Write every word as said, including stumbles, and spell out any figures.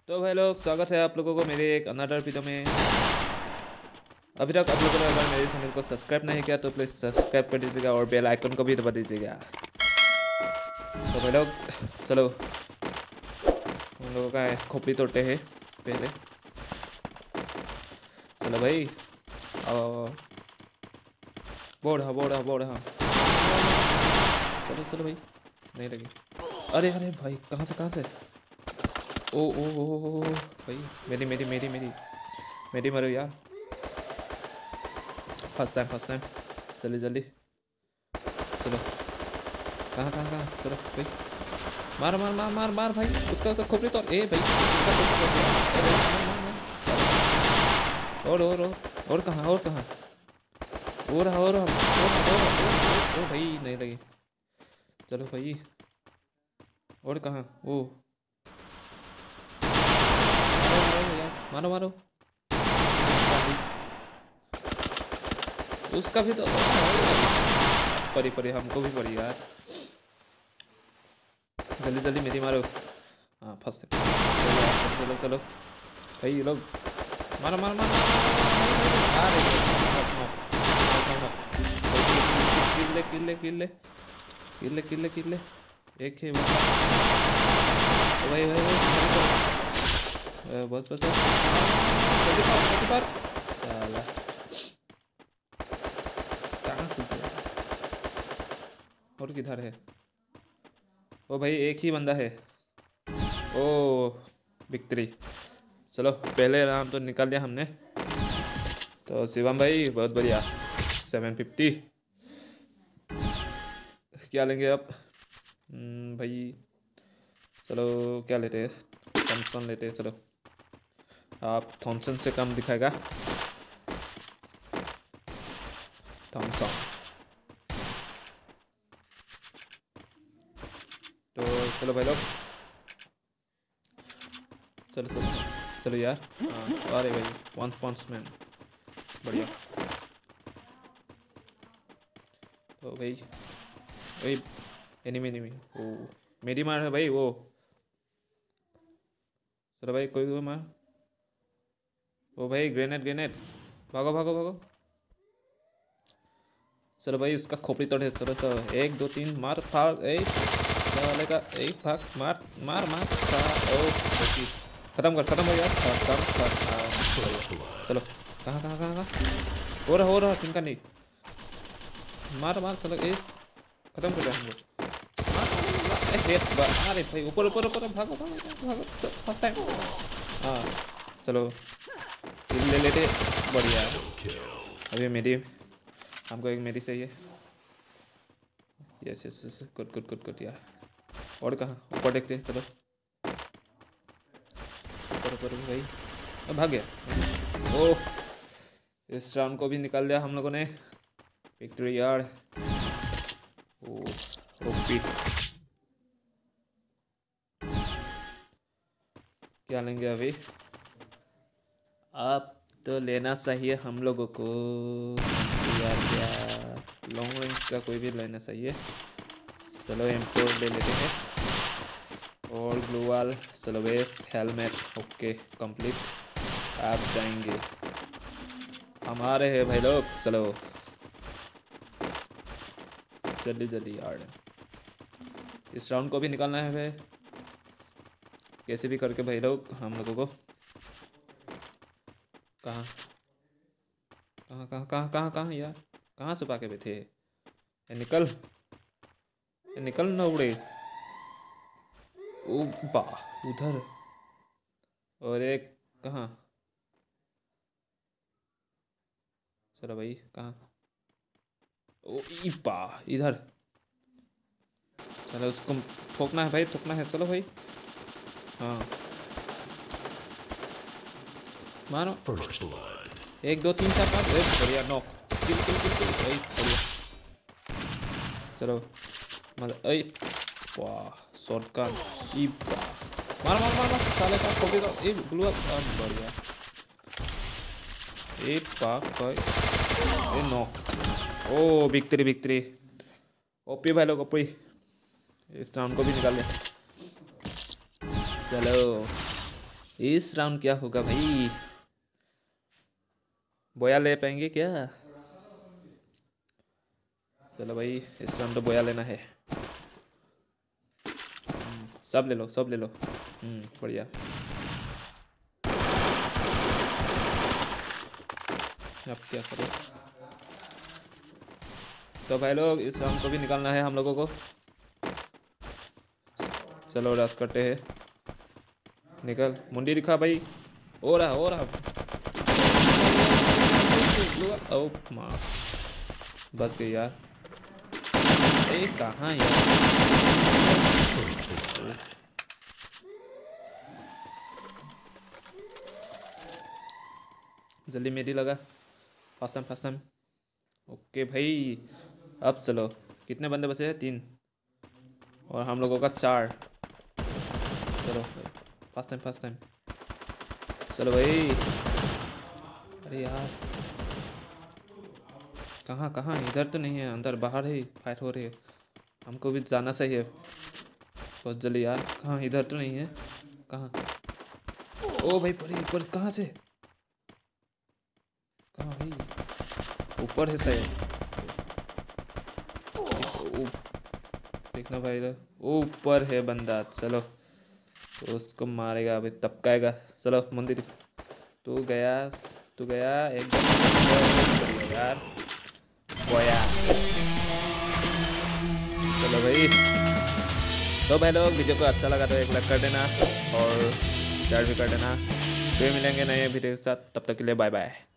तो भाई लोग, स्वागत है आप लोगों को मेरे एक अनदर वीडियो में। अभी तक आप लोगों ने अगर मेरे चैनल को सब्सक्राइब नहीं किया तो प्लीज़ सब्सक्राइब कर दीजिएगा और बेल आइकन को भी दबा दीजिएगा। तो भाई लोग चलो, हम लोगों का खोपड़ी तोड़ते हैं पहले। चलो भाई, बोर्ड हाँ बोर्ड हाँ बोर्ड हाँ चलो चलो भाई, नहीं लगी। अरे अरे भाई, कहाँ से कहाँ से? ओ ओ ओ ओ भाई, मेरी मेरी मेरी मेरी मेरी मरो यार। फर्स्ट टाइम फर्स्ट टाइम जल्दी जल्दी चलो। कहाँ कहाँ कहाँ चलो भाई, मार मार मार मार मार भाई, उसका उसका खोपड़ी तोड़। ए भाई, उसका खोपड़ी तोड़ दिया। अरे मार मार मार। और और और और कहाँ और कहाँ? और और और ओ भाई, नहीं लगी। चलो भाई, और कहाँ? ओ मारो मारो, उसका भी तो परी परी, हमको भी पड़ी यार। जल्दी जल्दी मेरी मारो। हाँ फर्स्ट। चलो चलो भाई, ये लोग मारो मारो मारो किल ले किल ले किल ले किल ले किल ले किल ले। एक है भाई भाई बस बस पर। चला कहाँ से? और किधर है? ओ भाई, एक ही बंदा है। Oh victory. चलो, पहले राउंड तो निकाल लिया हमने। तो शिवम भाई बहुत बढ़िया, सेवन फिफ्टी। क्या लेंगे अब भाई? चलो क्या लेते हैं? थॉमसन लेते हैं। चलो, आप थॉमसन से कम दिखाएगा थॉमसन। तो चलो भाई लोग, चलो चलो चलो यार। हाँ अरे भाई, वन पंच मैन बढ़िया। तो भाई भाई, एनिमी एनिमी ओ मेरी मार है भाई वो। चलो भाई, कोई कोई मार। ओ भाई, ग्रेनेड ग्रेनेड, भागो भागो भागो। चलो भाई, उसका खोपड़ी तोड़े। चलो चलो, एक दो तीन मार फाड़। एक वाले का एक भाग मार मार मार। ओ खत्म कर, खत्म हो गया, खत्म कर। चलो कहाँ कहाँ कहाँ कहाँ हो रहा हो रहा तिनका नहीं। मार मार, चलो एक खत्म कर दिया हम लोग। अरे भाई, ऊपर ऊपर ऊपर भागो भागो भागो, फर्स्ट टाइम। हाँ चलो, किल ले लेते, बढ़िया। अभी मेरी, हमको एक मेरी सही है। Yes yes yes, good good good good यार। और कहाँ? ऊपर देखते हैं। चलो ऊपर ऊपर भाई, अब भाग गया। ओह, इस राउंड को भी निकाल लिया हम लोगों ने। विक्ट्री यार। Oh OP. क्या लेंगे अभी? आप तो लेना चाहिए हम लोगों को यार, क्या लॉन्ग रेंज का कोई भी लेना चाहिए। चलो एम फोर ले लेते हैं, और ग्लू वाल। चलो बेस हेलमेट ओके कंप्लीट। आप जाएंगे, हमारे हैं भाई लोग। चलो जल्दी जल्दी यार, इस राउंड को भी निकालना है भाई, कैसे भी करके भाई लोग हम लोगों को। कहाँ कहाँ कहाँ कहाँ कहाँ कहाँ यार, कहाँ छुपा के बैठे? ये निकल, ये निकल ना उड़े। ओ बा, उधर। और एक कहाँ? चलो भाई, कहाँ? ओ बा, इधर। चलो उसको ठोकना है भाई, ठोकना है। चलो भाई, हाँ मारो। एक दो तीन चार पाँच, एक बढ़िया नॉक। किल किल किल किल भाई, बढ़िया। चलो मजा ऐ, वाह शॉटगन। ई मार मार मार मार, साले का खोपड़ी का ए ग्लू अप, बढ़िया। एक पाक भाई, ए नॉक। ओ विक्ट्री विक्ट्री, ओपी भाई लोग, ओपी। इस राउंड को भी निकाल लिया। चलो इस राउंड क्या होगा भाई? बोया ले पाएंगे क्या? चलो भाई इस राउंड तो बोया लेना है। सब ले लो, सब ले लो। हम्म बढ़िया। अब क्या करो? तो भाई लोग इस राउंड को भी निकालना है हम लोगों को। चलो रस करते हैं। निकल मुंडी दिखा भाई। हो रहा हो रहा। ओ माँ, बस गई यार। ए कहाँ यार? जल्दी मेरी लगा। Fast time fast time. Okay भाई अब चलो। कितने बंदे बचे हैं? तीन और हम लोगों का चार। चलो फास्ट टाइम फास्ट टाइम। चलो भाई। अरे यार कहाँ कहाँ? इधर तो नहीं है, अंदर बाहर ही फाइट हो रही है। हमको भी जाना सही है बहुत जल्दी यार। कहाँ? इधर तो नहीं है। कहाँ? ओ भाई परी ऊपर। कहाँ से? कहाँ भाई? ऊपर है शायद। देखना भाई इधर ऊपर है बंदा। चलो तो उसको मारेगा अभी, तपकाएगा। चलो मंदिर। तू गया तू गया एकदम यार। बोया। चलो भाई। तो भाई लोग वीडियो को अच्छा लगा तो एक लाइक कर देना और शेयर भी कर देना। फिर मिलेंगे नए वीडियो के साथ, तब तक के लिए बाय बाय।